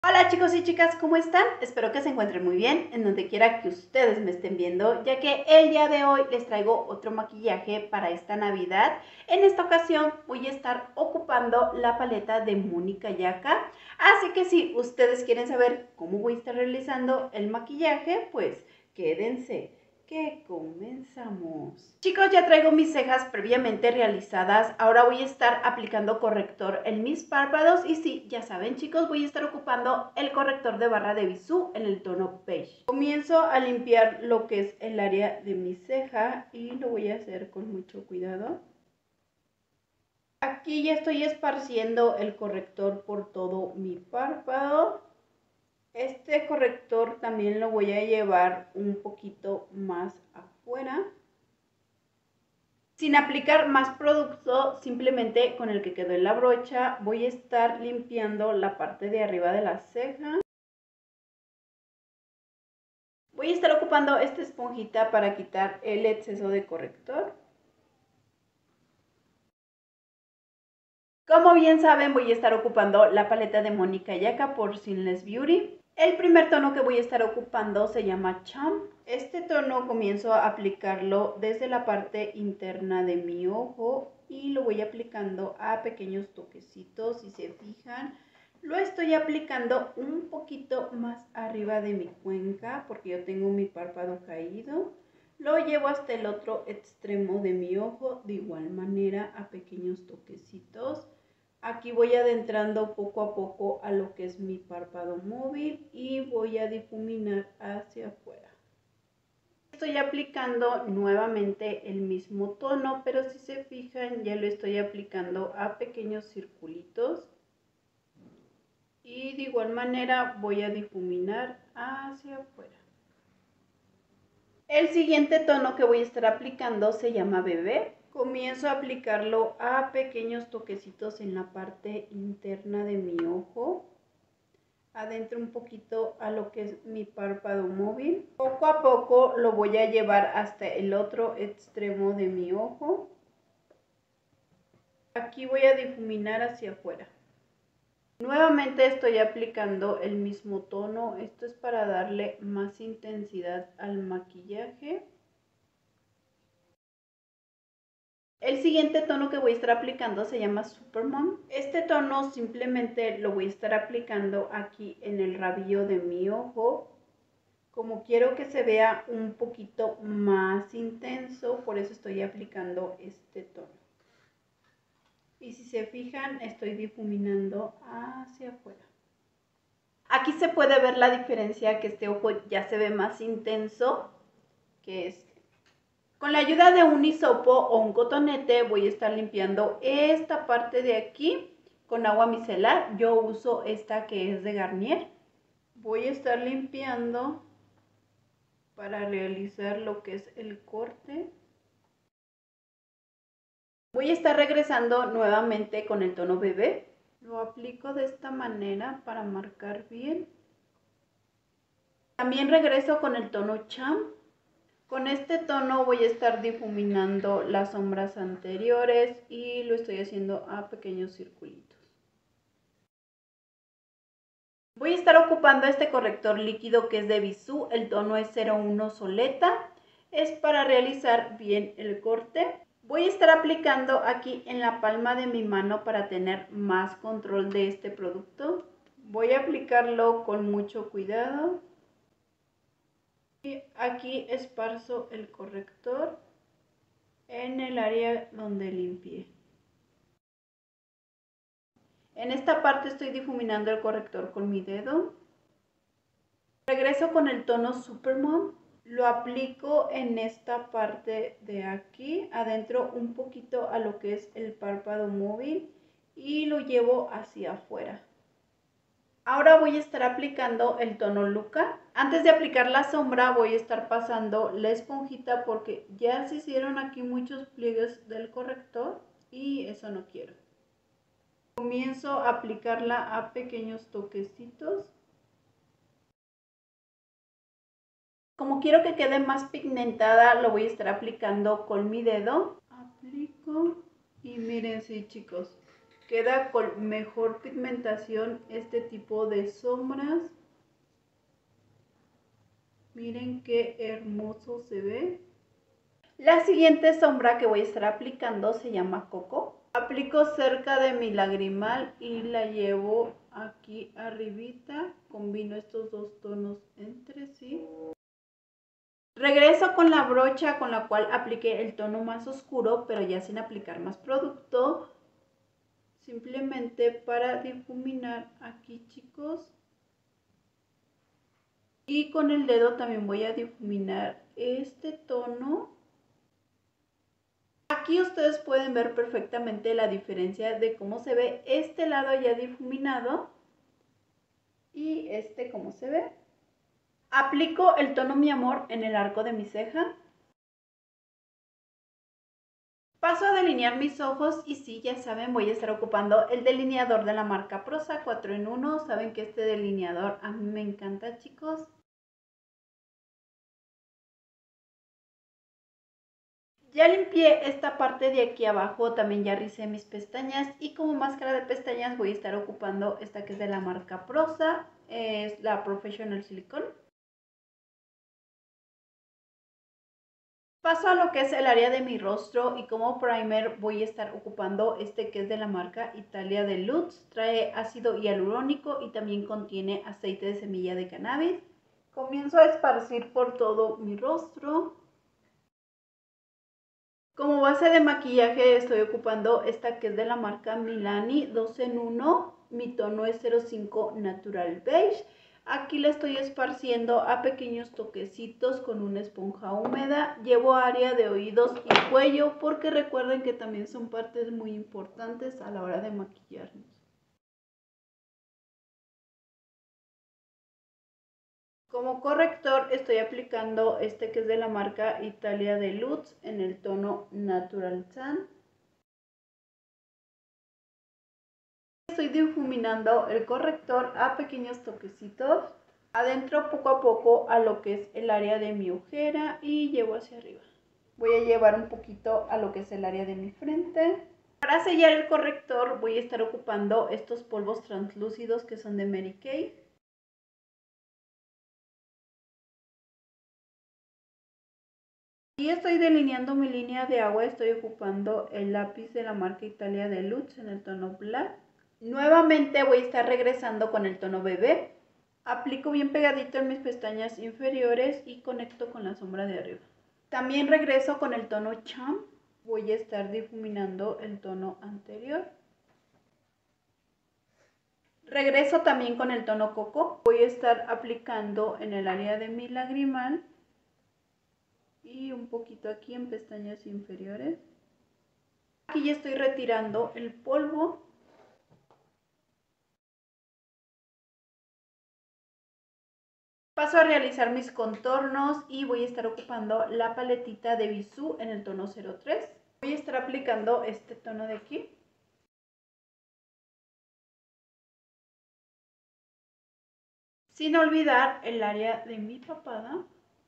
Hola chicos y chicas, ¿cómo están? Espero que se encuentren muy bien en donde quiera que ustedes me estén viendo, ya que el día de hoy les traigo otro maquillaje para esta Navidad. En esta ocasión voy a estar ocupando la paleta de Mónica Yaca, así que si ustedes quieren saber cómo voy a estar realizando el maquillaje, pues quédense, que comenzamos. Chicos, ya traigo mis cejas previamente realizadas. Ahora voy a estar aplicando corrector en mis párpados. Y sí, ya saben chicos, voy a estar ocupando el corrector de barra de Bisú en el tono beige. Comienzo a limpiar lo que es el área de mi ceja y lo voy a hacer con mucho cuidado. Aquí ya estoy esparciendo el corrector por todo mi párpado. Este corrector también lo voy a llevar un poquito más afuera, sin aplicar más producto, simplemente con el que quedó en la brocha voy a estar limpiando la parte de arriba de la ceja. Voy a estar ocupando esta esponjita para quitar el exceso de corrector. Como bien saben, voy a estar ocupando la paleta de Mónica Yaca por Seamless Beauty. El primer tono que voy a estar ocupando se llama Champ. Este tono comienzo a aplicarlo desde la parte interna de mi ojo y lo voy aplicando a pequeños toquecitos. Si se fijan, lo estoy aplicando un poquito más arriba de mi cuenca porque yo tengo mi párpado caído. Lo llevo hasta el otro extremo de mi ojo, de igual manera a pequeños toquecitos. Aquí voy adentrando poco a poco a lo que es mi párpado móvil y voy a difuminar hacia afuera. Estoy aplicando nuevamente el mismo tono, pero si se fijan ya lo estoy aplicando a pequeños circulitos. Y de igual manera voy a difuminar hacia afuera. El siguiente tono que voy a estar aplicando se llama Bebé. Comienzo a aplicarlo a pequeños toquecitos en la parte interna de mi ojo, adentro un poquito a lo que es mi párpado móvil. Poco a poco lo voy a llevar hasta el otro extremo de mi ojo. Aquí voy a difuminar hacia afuera. Nuevamente estoy aplicando el mismo tono. Esto es para darle más intensidad al maquillaje. El siguiente tono que voy a estar aplicando se llama Supermom. Este tono simplemente lo voy a estar aplicando aquí en el rabillo de mi ojo. Como quiero que se vea un poquito más intenso, por eso estoy aplicando este tono. Y si se fijan, estoy difuminando hacia afuera. Aquí se puede ver la diferencia, que este ojo ya se ve más intenso que este. Con la ayuda de un hisopo o un cotonete voy a estar limpiando esta parte de aquí con agua micelar. Yo uso esta que es de Garnier. Voy a estar limpiando para realizar lo que es el corte. Voy a estar regresando nuevamente con el tono Bebé. Lo aplico de esta manera para marcar bien. También regreso con el tono Champ. Con este tono voy a estar difuminando las sombras anteriores y lo estoy haciendo a pequeños circulitos. Voy a estar ocupando este corrector líquido que es de Bisú, el tono es 01 Soleta. Es para realizar bien el corte. Voy a estar aplicando aquí en la palma de mi mano para tener más control de este producto. Voy a aplicarlo con mucho cuidado. Y aquí esparzo el corrector en el área donde limpié. En esta parte estoy difuminando el corrector con mi dedo. Regreso con el tono Supermom. Lo aplico en esta parte de aquí, adentro un poquito a lo que es el párpado móvil y lo llevo hacia afuera. Ahora voy a estar aplicando el tono Luca. Antes de aplicar la sombra voy a estar pasando la esponjita porque ya se hicieron aquí muchos pliegues del corrector y eso no quiero. Comienzo a aplicarla a pequeños toquecitos. Como quiero que quede más pigmentada, lo voy a estar aplicando con mi dedo. Aplico y miren, sí chicos, Queda con mejor pigmentación este tipo de sombras. Miren qué hermoso se ve. La siguiente sombra que voy a estar aplicando se llama Coco. Aplico cerca de mi lagrimal y la llevo aquí arribita. Combino estos dos tonos entre sí. Regreso con la brocha con la cual apliqué el tono más oscuro, pero ya sin aplicar más producto. Simplemente para difuminar aquí, chicos. Y con el dedo también voy a difuminar este tono. Aquí ustedes pueden ver perfectamente la diferencia de cómo se ve este lado ya difuminado y este cómo se ve. Aplico el tono Mi Amor en el arco de mi ceja. Paso a delinear mis ojos y sí, ya saben, voy a estar ocupando el delineador de la marca Prosa 4 en 1. Saben que este delineador a mí me encanta, chicos. Ya limpié esta parte de aquí abajo, también ya ricé mis pestañas y como máscara de pestañas voy a estar ocupando esta que es de la marca Prosa, es la Professional Silicone. Paso a lo que es el área de mi rostro y como primer voy a estar ocupando este que es de la marca Italia Deluxe. Trae ácido hialurónico y también contiene aceite de semilla de cannabis. Comienzo a esparcir por todo mi rostro. Como base de maquillaje estoy ocupando esta que es de la marca Milani 2 en 1. Mi tono es 05 Natural Beige. Aquí la estoy esparciendo a pequeños toquecitos con una esponja húmeda. Llevo área de oídos y cuello porque recuerden que también son partes muy importantes a la hora de maquillarnos. Como corrector estoy aplicando este que es de la marca Italia Deluxe en el tono Natural Tan. Estoy difuminando el corrector a pequeños toquecitos, adentro poco a poco a lo que es el área de mi ojera y llevo hacia arriba. Voy a llevar un poquito a lo que es el área de mi frente. Para sellar el corrector voy a estar ocupando estos polvos translúcidos que son de Mary Kay. Y estoy delineando mi línea de agua, estoy ocupando el lápiz de la marca Italia Deluxe en el tono Black. Nuevamente voy a estar regresando con el tono Bebé. Aplico bien pegadito en mis pestañas inferiores y conecto con la sombra de arriba. También regreso con el tono Cham. Voy a estar difuminando el tono anterior. Regreso también con el tono Coco. Voy a estar aplicando en el área de mi lagrimal y un poquito aquí en pestañas inferiores. Aquí ya estoy retirando el polvo. Paso a realizar mis contornos y voy a estar ocupando la paletita de Bisú en el tono 03. Voy a estar aplicando este tono de aquí. Sin olvidar el área de mi papada.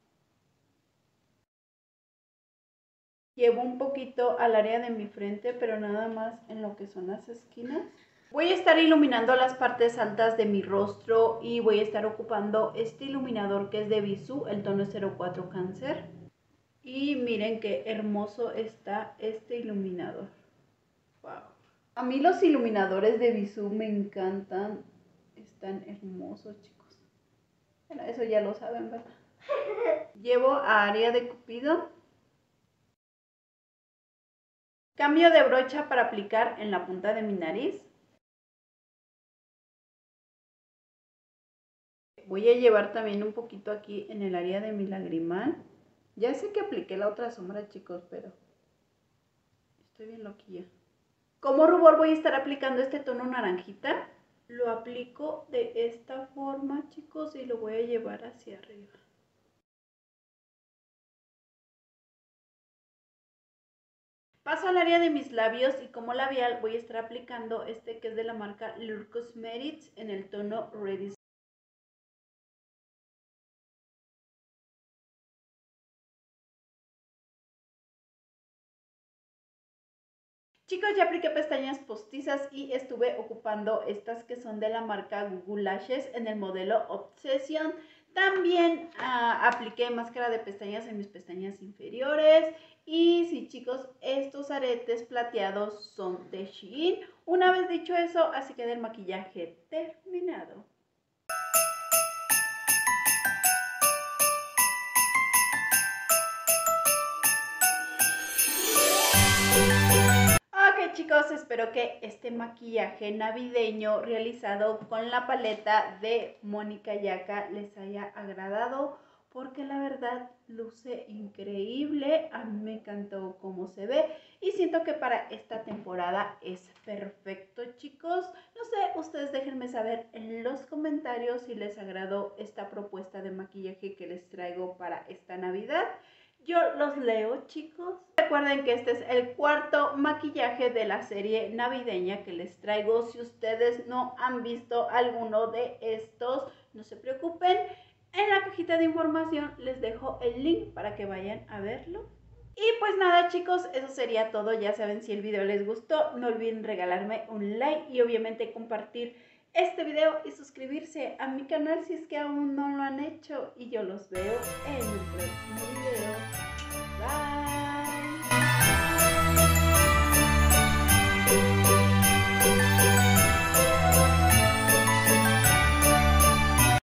Llevo un poquito al área de mi frente, pero nada más en lo que son las esquinas. Voy a estar iluminando las partes altas de mi rostro y voy a estar ocupando este iluminador que es de Bisú, el tono 04 Cáncer. Y miren qué hermoso está este iluminador. Wow. A mí los iluminadores de Bisú me encantan. Están hermosos, chicos. Bueno, eso ya lo saben, ¿verdad? Llevo a área de Cupido. Cambio de brocha para aplicar en la punta de mi nariz. Voy a llevar también un poquito aquí en el área de mi lagrimal. Ya sé que apliqué la otra sombra, chicos, pero estoy bien loquilla. Como rubor voy a estar aplicando este tono naranjita. Lo aplico de esta forma, chicos, y lo voy a llevar hacia arriba. Paso al área de mis labios y como labial voy a estar aplicando este que es de la marca Lure Cosmetics en el tono Ready. Chicos, ya apliqué pestañas postizas y estuve ocupando estas que son de la marca Google Lashes en el modelo Obsession. También apliqué máscara de pestañas en mis pestañas inferiores. Y sí, chicos, estos aretes plateados son de Shein. Una vez dicho eso, así queda el maquillaje terminado. Ok, chicos, espero que este maquillaje navideño realizado con la paleta de Mónica Yaca les haya agradado, porque la verdad luce increíble. A mí me encantó cómo se ve y siento que para esta temporada es perfecto, chicos. No sé, ustedes déjenme saber en los comentarios si les agradó esta propuesta de maquillaje que les traigo para esta Navidad. Yo los leo, chicos. Recuerden que este es el cuarto maquillaje de la serie navideña que les traigo. Si ustedes no han visto alguno de estos, no se preocupen. En la cajita de información les dejo el link para que vayan a verlo. Y pues nada, chicos, eso sería todo. Ya saben, si el video les gustó, no olviden regalarme un like y obviamente compartir este video y suscribirse a mi canal si es que aún no lo han hecho. Y yo los veo en el próximo video. Bye.